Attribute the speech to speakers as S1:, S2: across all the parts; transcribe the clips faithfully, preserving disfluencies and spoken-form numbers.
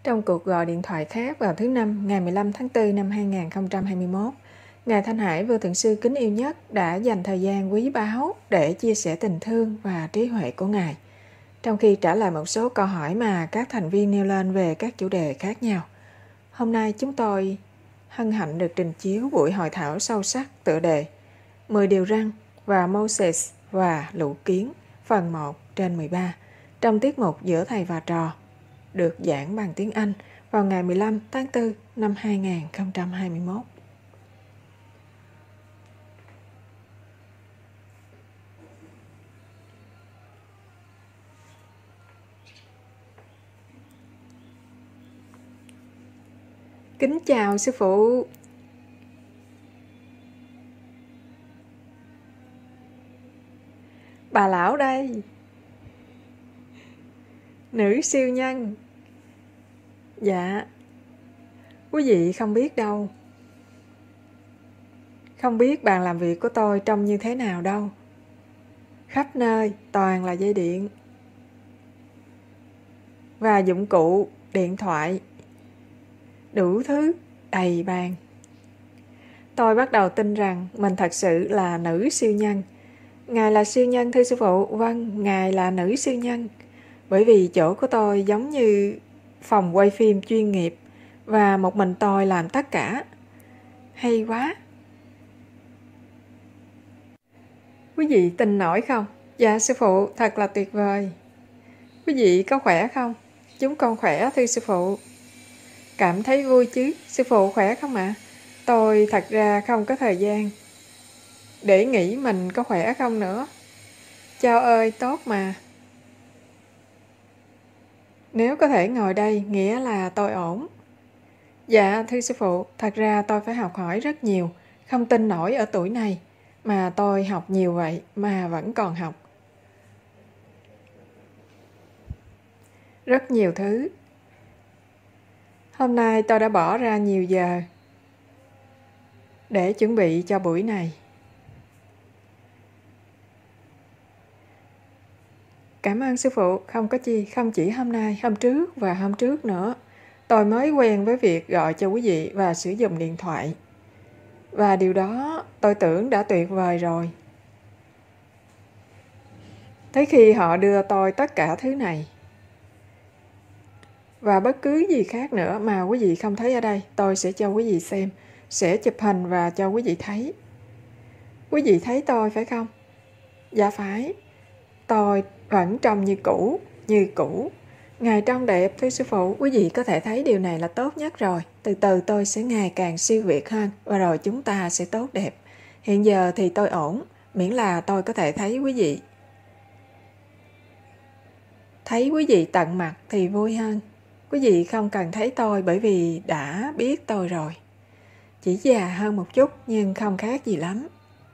S1: Trong cuộc gọi điện thoại khác vào thứ Năm ngày mười lăm tháng tư năm hai nghìn không trăm hai mươi mốt, Ngài Thanh Hải Vô Thượng Sư kính yêu nhất đã dành thời gian quý báu để chia sẻ tình thương và trí huệ của Ngài, trong khi trả lời một số câu hỏi mà các thành viên nêu lên về các chủ đề khác nhau. Hôm nay chúng tôi hân hạnh được trình chiếu buổi hội thảo sâu sắc tựa đề mười điều răn và Moses và lũ kiến phần một trên mười ba trong tiết mục Giữa Thầy và Trò, được giảng bằng tiếng Anh vào ngày mười lăm tháng tư năm hai nghìn không trăm hai mươi mốt. Kính chào sư phụ. Bà lão đây. Nữ siêu nhân. Dạ. Quý vị không biết đâu. Không biết bàn làm việc của tôi trông như thế nào đâu. Khắp nơi toàn là dây điện và dụng cụ, điện thoại, đủ thứ đầy bàn. Tôi bắt đầu tin rằng mình thật sự là nữ siêu nhân. Ngài là siêu nhân thưa sư phụ? Vâng, Ngài là nữ siêu nhân. Bởi vì chỗ của tôi giống như phòng quay phim chuyên nghiệp và một mình tôi làm tất cả. Hay quá. Quý vị tin nổi không? Dạ sư phụ, thật là tuyệt vời. Quý vị có khỏe không? Chúng con khỏe thưa sư phụ. Cảm thấy vui chứ? Sư phụ khỏe không ạ? À? Tôi thật ra không có thời gian để nghĩ mình có khỏe không nữa. Chao ơi, tốt mà. Nếu có thể ngồi đây nghĩa là tôi ổn. Dạ thưa sư phụ, thật ra tôi phải học hỏi rất nhiều. Không tin nổi ở tuổi này mà tôi học nhiều vậy mà vẫn còn học. Rất nhiều thứ. Hôm nay tôi đã bỏ ra nhiều giờ để chuẩn bị cho buổi này. Cảm ơn sư phụ, không có chi, không chỉ hôm nay, hôm trước và hôm trước nữa. Tôi mới quen với việc gọi cho quý vị và sử dụng điện thoại. Và điều đó tôi tưởng đã tuyệt vời rồi. Tới khi họ đưa tôi tất cả thứ này và bất cứ gì khác nữa mà quý vị không thấy ở đây, tôi sẽ cho quý vị xem, sẽ chụp hình và cho quý vị thấy. Quý vị thấy tôi phải không? Dạ phải. Tôi vẫn trông như cũ, như cũ. Ngài trông đẹp thưa sư phụ. Quý vị có thể thấy điều này là tốt nhất rồi. Từ từ tôi sẽ ngày càng siêu việt hơn và rồi chúng ta sẽ tốt đẹp. Hiện giờ thì tôi ổn, miễn là tôi có thể thấy quý vị. Thấy quý vị tận mặt thì vui hơn. Quý vị không cần thấy tôi bởi vì đã biết tôi rồi. Chỉ già hơn một chút nhưng không khác gì lắm.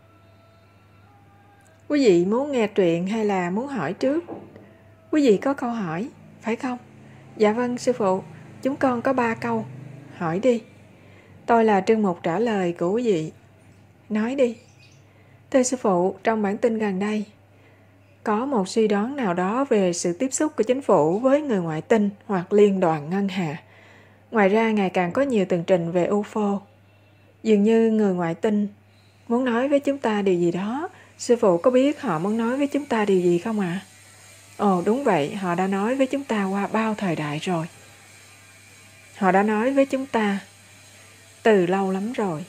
S1: Quý vị muốn nghe truyện hay là muốn hỏi trước? Quý vị có câu hỏi, phải không? Dạ vâng sư phụ, chúng con có ba câu. Hỏi đi. Tôi là Trương Mục trả lời của quý vị. Nói đi. Thưa sư phụ, trong bản tin gần đây, có một suy đoán nào đó về sự tiếp xúc của chính phủ với người ngoại tinh hoặc liên đoàn ngân hà. Ngoài ra, ngày càng có nhiều tường trình về u ép ô. Dường như người ngoại tinh muốn nói với chúng ta điều gì đó. Sư phụ có biết họ muốn nói với chúng ta điều gì không ạ? À? Ồ đúng vậy, họ đã nói với chúng ta qua bao thời đại rồi. Họ đã nói với chúng ta từ lâu lắm rồi.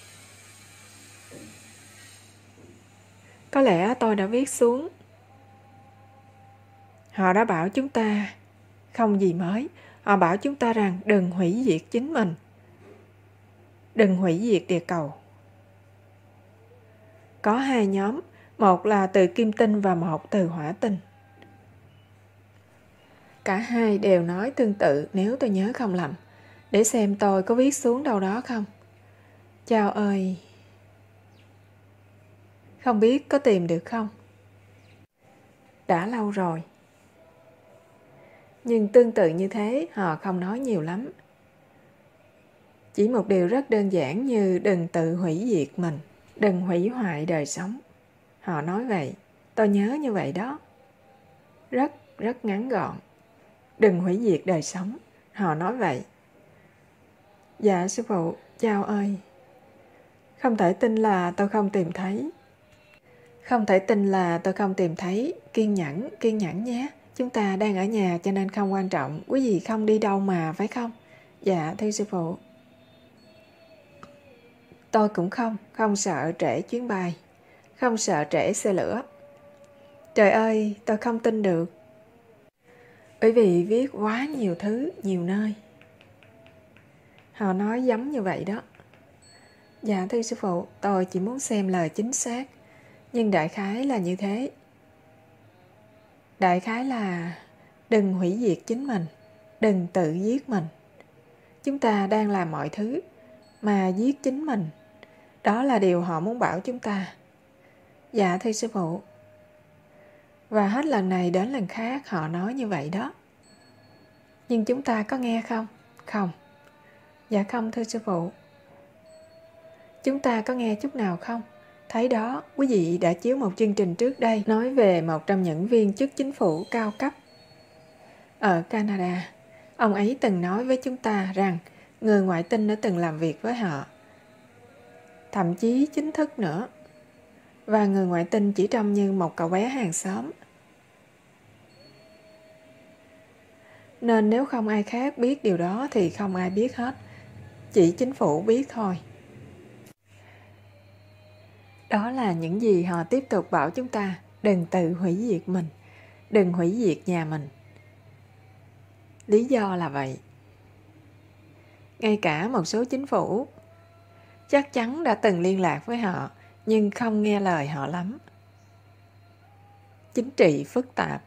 S1: Có lẽ tôi đã viết xuống. Họ đã bảo chúng ta không gì mới. Họ bảo chúng ta rằng đừng hủy diệt chính mình. Đừng hủy diệt địa cầu. Có hai nhóm, một là từ kim tinh và một từ hỏa tinh. Cả hai đều nói tương tự nếu tôi nhớ không lầm. Để xem tôi có viết xuống đâu đó không. Chao ơi! Không biết có tìm được không? Đã lâu rồi. Nhưng tương tự như thế họ không nói nhiều lắm. Chỉ một điều rất đơn giản như đừng tự hủy diệt mình, đừng hủy hoại đời sống. Họ nói vậy, tôi nhớ như vậy đó. Rất, rất ngắn gọn. Đừng hủy diệt đời sống. Họ nói vậy. Dạ sư phụ, chào ơi. Không thể tin là tôi không tìm thấy. Không thể tin là tôi không tìm thấy. Kiên nhẫn, kiên nhẫn nhé. Chúng ta đang ở nhà cho nên không quan trọng. Quý vị không đi đâu mà, phải không? Dạ thưa sư phụ. Tôi cũng không, không sợ trễ chuyến bay. Không sợ trễ xe lửa. Trời ơi, tôi không tin được. Bởi vì viết quá nhiều thứ, nhiều nơi. Họ nói giống như vậy đó. Dạ thưa sư phụ, tôi chỉ muốn xem lời chính xác. Nhưng đại khái là như thế. Đại khái là đừng hủy diệt chính mình, đừng tự giết mình. Chúng ta đang làm mọi thứ mà giết chính mình. Đó là điều họ muốn bảo chúng ta. Dạ thưa sư phụ. Và hết lần này đến lần khác họ nói như vậy đó. Nhưng chúng ta có nghe không? Không. Dạ không thưa sư phụ. Chúng ta có nghe chút nào không? Thấy đó, quý vị đã chiếu một chương trình trước đây nói về một trong những viên chức chính phủ cao cấp ở Canada. Ông ấy từng nói với chúng ta rằng người ngoại tinh đã từng làm việc với họ. Thậm chí chính thức nữa. Và người ngoại tinh chỉ trông như một cậu bé hàng xóm. Nên nếu không ai khác biết điều đó thì không ai biết hết. Chỉ chính phủ biết thôi. Đó là những gì họ tiếp tục bảo chúng ta. Đừng tự hủy diệt mình. Đừng hủy diệt nhà mình. Lý do là vậy. Ngay cả một số chính phủ chắc chắn đã từng liên lạc với họ nhưng không nghe lời họ lắm. Chính trị phức tạp.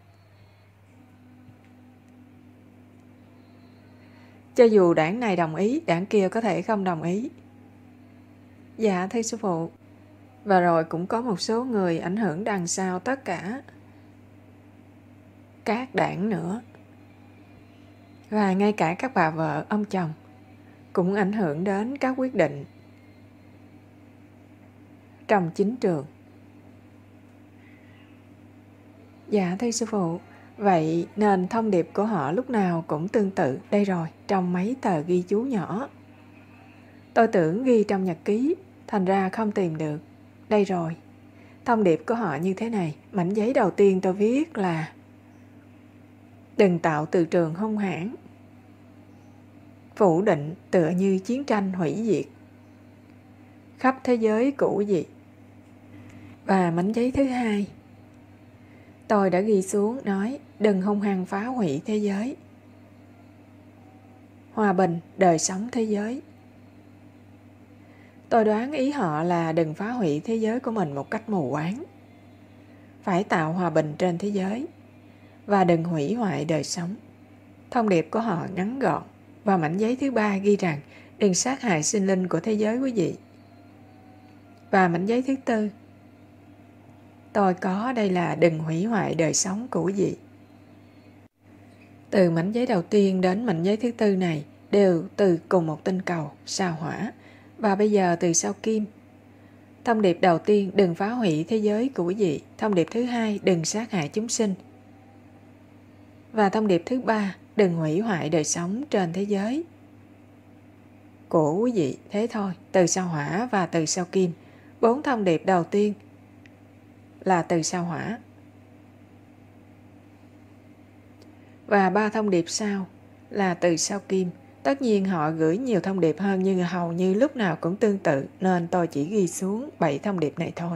S1: Cho dù đảng này đồng ý, đảng kia có thể không đồng ý. Dạ thưa sư phụ. Và rồi cũng có một số người ảnh hưởng đằng sau tất cả các đảng nữa. Và ngay cả các bà vợ, ông chồng cũng ảnh hưởng đến các quyết định trong chính trường. Dạ thưa sư phụ. Vậy nên thông điệp của họ lúc nào cũng tương tự. Đây rồi, trong mấy tờ ghi chú nhỏ. Tôi tưởng ghi trong nhật ký, thành ra không tìm được. Đây rồi, thông điệp của họ như thế này. Mảnh giấy đầu tiên tôi viết là đừng tạo từ trường hung hãn, phủ định tựa như chiến tranh hủy diệt khắp thế giới cũ dị. Và mảnh giấy thứ hai tôi đã ghi xuống nói đừng hung hăng phá hủy thế giới, hòa bình đời sống thế giới. Tôi đoán ý họ là đừng phá hủy thế giới của mình một cách mù quáng, phải tạo hòa bình trên thế giới và đừng hủy hoại đời sống. Thông điệp của họ ngắn gọn. Và mảnh giấy thứ ba ghi rằng đừng sát hại sinh linh của thế giới quý vị. Và mảnh giấy thứ tư tôi có đây là đừng hủy hoại đời sống của quý vị. Từ mảnh giấy đầu tiên đến mảnh giấy thứ tư này đều từ cùng một tinh cầu, sao Hỏa. Và bây giờ từ sao Kim. Thông điệp đầu tiên đừng phá hủy thế giới của quý vị. Thông điệp thứ hai đừng sát hại chúng sinh. Và thông điệp thứ ba đừng hủy hoại đời sống trên thế giới của quý vị. Thế thôi, từ sao Hỏa và từ sao Kim. Bốn thông điệp đầu tiên là từ sao Hỏa. Và ba thông điệp sau là từ sao Kim. Tất nhiên họ gửi nhiều thông điệp hơn nhưng hầu như lúc nào cũng tương tự nên tôi chỉ ghi xuống bảy thông điệp này thôi.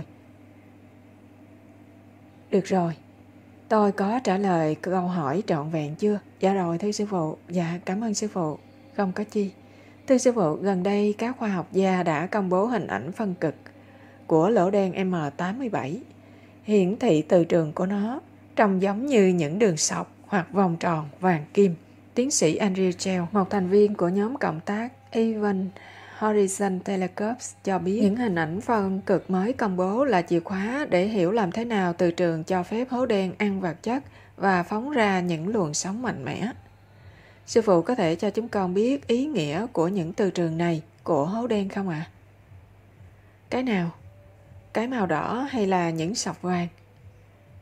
S1: Được rồi. Tôi có trả lời câu hỏi trọn vẹn chưa? Dạ rồi thưa sư phụ. Dạ cảm ơn sư phụ. Không có chi. Thưa sư phụ, gần đây các khoa học gia đã công bố hình ảnh phân cực của lỗ đen M tám mươi bảy. Hiển thị từ trường của nó trông giống như những đường sọc hoặc vòng tròn vàng kim. Tiến sĩ Andrew Chell, một thành viên của nhóm cộng tác Event Horizon Telescopes cho biết những hình ảnh phân cực mới công bố là chìa khóa để hiểu làm thế nào từ trường cho phép hố đen ăn vật chất và phóng ra những luồng sóng mạnh mẽ. Sư phụ có thể cho chúng con biết ý nghĩa của những từ trường này của hố đen không ạ? À? Cái nào? Cái màu đỏ hay là những sọc vàng?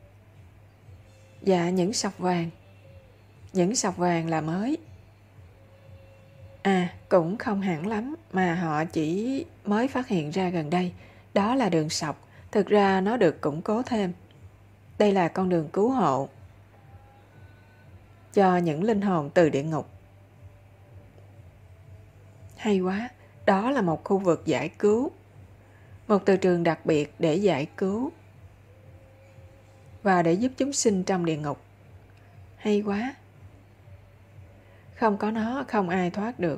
S1: Dạ, những sọc vàng. Những sọc vàng là mới. À, cũng không hẳn lắm, mà họ chỉ mới phát hiện ra gần đây. Đó là đường sọc, thực ra nó được củng cố thêm. Đây là con đường cứu hộ cho những linh hồn từ địa ngục. Hay quá, đó là một khu vực giải cứu. Một từ trường đặc biệt để giải cứu và để giúp chúng sinh trong địa ngục. Hay quá. Không có nó, không ai thoát được.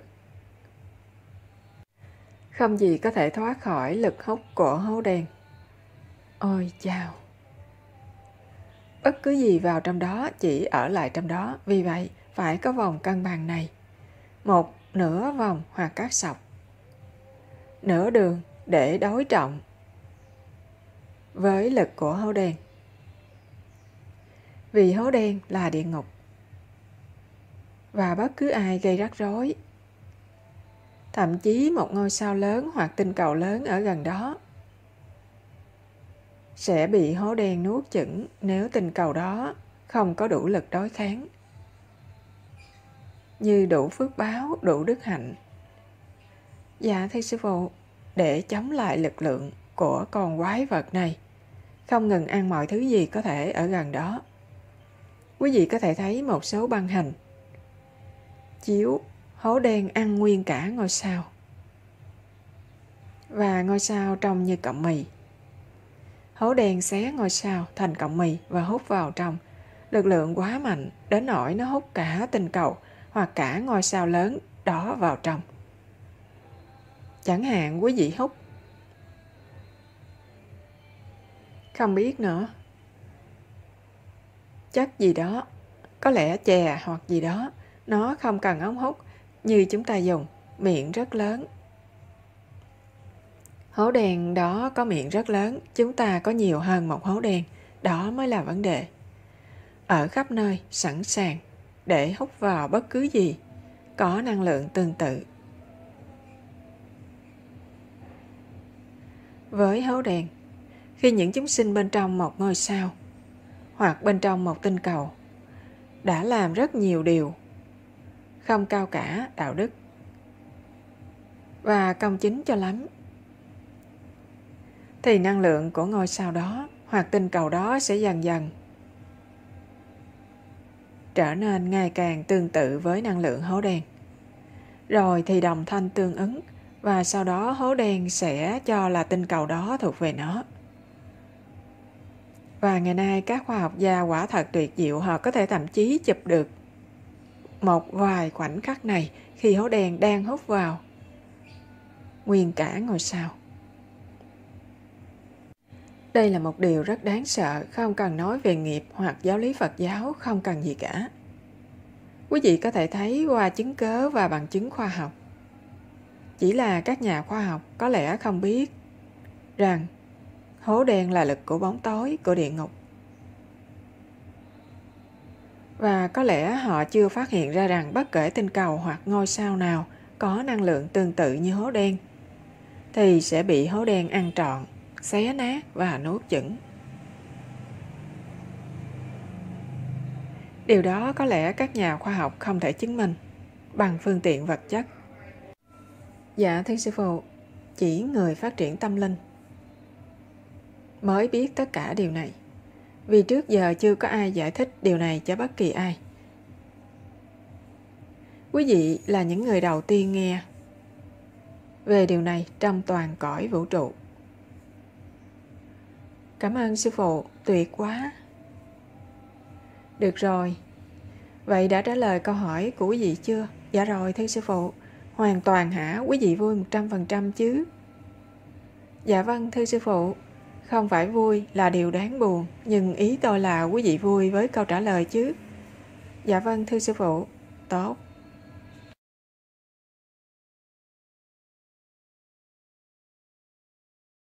S1: Không gì có thể thoát khỏi lực hút của hố đen. Ôi chao! Bất cứ gì vào trong đó chỉ ở lại trong đó. Vì vậy, phải có vòng cân bằng này. Một nửa vòng hoặc các sọc. Nửa đường để đối trọng với lực của hố đen. Vì hố đen là địa ngục. Và bất cứ ai gây rắc rối, thậm chí một ngôi sao lớn hoặc tinh cầu lớn ở gần đó, sẽ bị hố đen nuốt chửng nếu tinh cầu đó không có đủ lực đối kháng, như đủ phước báo, đủ đức hạnh. Dạ thưa sư phụ, để chống lại lực lượng của con quái vật này, không ngừng ăn mọi thứ gì có thể ở gần đó. Quý vị có thể thấy một số băng hình chiếu hố đen ăn nguyên cả ngôi sao, và ngôi sao trông như cọng mì. Hố đen xé ngôi sao thành cọng mì và hút vào trong. Lực lượng quá mạnh đến nỗi nó hút cả tinh cầu hoặc cả ngôi sao lớn đó vào trong. Chẳng hạn quý vị hút không biết nữa chất gì đó, có lẽ chè hoặc gì đó, nó không cần ống hút như chúng ta dùng, miệng rất lớn. Hố đen đó có miệng rất lớn, chúng ta có nhiều hơn một hố đen, đó mới là vấn đề. Ở khắp nơi, sẵn sàng để hút vào bất cứ gì có năng lượng tương tự. Với hố đen, khi những chúng sinh bên trong một ngôi sao hoặc bên trong một tinh cầu đã làm rất nhiều điều không cao cả đạo đức và công chính cho lắm, thì năng lượng của ngôi sao đó hoặc tinh cầu đó sẽ dần dần trở nên ngày càng tương tự với năng lượng hố đen. Rồi thì đồng thanh tương ứng, và sau đó hố đen sẽ cho là tinh cầu đó thuộc về nó. Và ngày nay các khoa học gia quả thật tuyệt diệu, họ có thể thậm chí chụp được một vài khoảnh khắc này khi hố đen đang hút vào nguyên cả ngôi sao. Đây là một điều rất đáng sợ, không cần nói về nghiệp hoặc giáo lý Phật giáo, không cần gì cả. Quý vị có thể thấy qua chứng cớ và bằng chứng khoa học. Chỉ là các nhà khoa học có lẽ không biết rằng hố đen là lực của bóng tối, của địa ngục. Và có lẽ họ chưa phát hiện ra rằng bất kể tinh cầu hoặc ngôi sao nào có năng lượng tương tự như hố đen, thì sẽ bị hố đen ăn trọn, xé nát và nuốt chửng. Điều đó có lẽ các nhà khoa học không thể chứng minh bằng phương tiện vật chất. Dạ thưa sư phụ, chỉ người phát triển tâm linh mới biết tất cả điều này, vì trước giờ chưa có ai giải thích điều này cho bất kỳ ai. Quý vị là những người đầu tiên nghe về điều này trong toàn cõi vũ trụ. Cảm ơn sư phụ, tuyệt quá. Được rồi, vậy đã trả lời câu hỏi của quý vị chưa? Dạ rồi thưa sư phụ, hoàn toàn hả? Quý vị vui một trăm phần trăm chứ? Dạ vâng thưa sư phụ, không phải vui là điều đáng buồn, nhưng ý tôi là quý vị vui với câu trả lời chứ? Dạ vâng thưa sư phụ, tốt.